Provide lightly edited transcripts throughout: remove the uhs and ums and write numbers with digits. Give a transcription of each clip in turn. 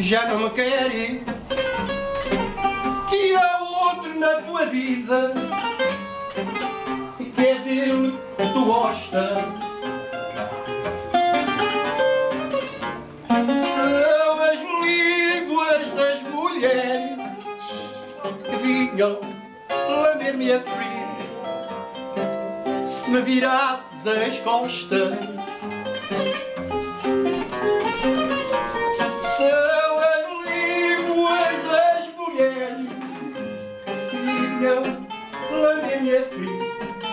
já não me quer ir, que há outro na tua vida e que é dele que tu gostas. São as línguas das mulheres que vinham lamber-me a ferida se me virasses as costas. São as línguas das mulheres que vinham lamber-me a ferida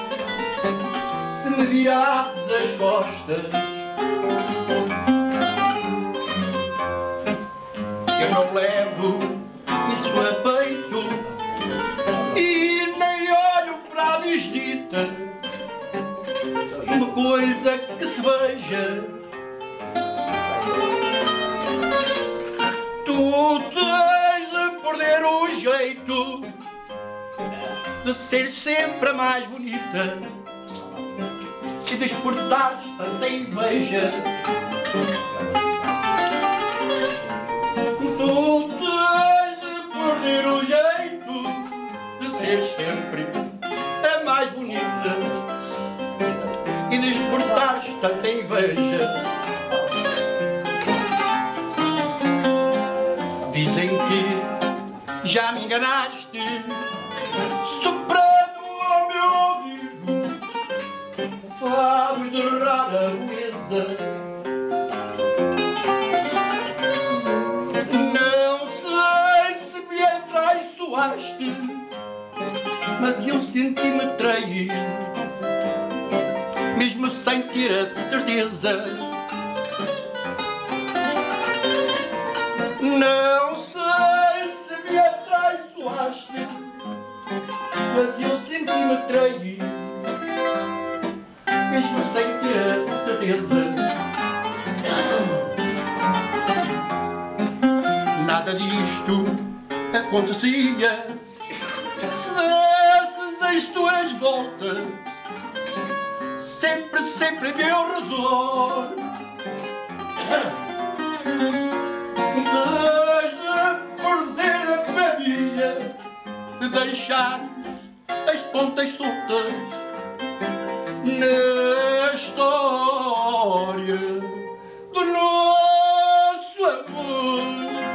se me virasses as costas. Eu não levo isso a peito e nem olho para a desdita uma coisa que se veja. Tu tens de perder o jeito de ser sempre a mais bonita e de exportares tanta inveja. Tu tens de perder o jeito de ser sempre a mais bonita e de exportares tanta inveja. Dizem que já me enganaste, soprando ao meu ouvido favos de rara beleza. Não sei se me atraiçoaste, mas eu senti-me traído, mesmo sem ter a certeza. Não sei se me atraiçoaste, mas eu senti-me traído, mesmo sem ter a certeza. Nada disto acontecia se desses as tuas voltas sempre em meu redor. Tens de perder a mania de deixar as pontas soltas na história do nosso amor.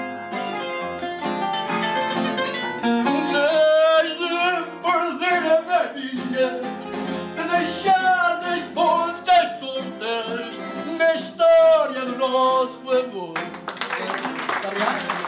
Tens de perder a mania de deixar as pontas soltas na história do nosso amor. Obrigado.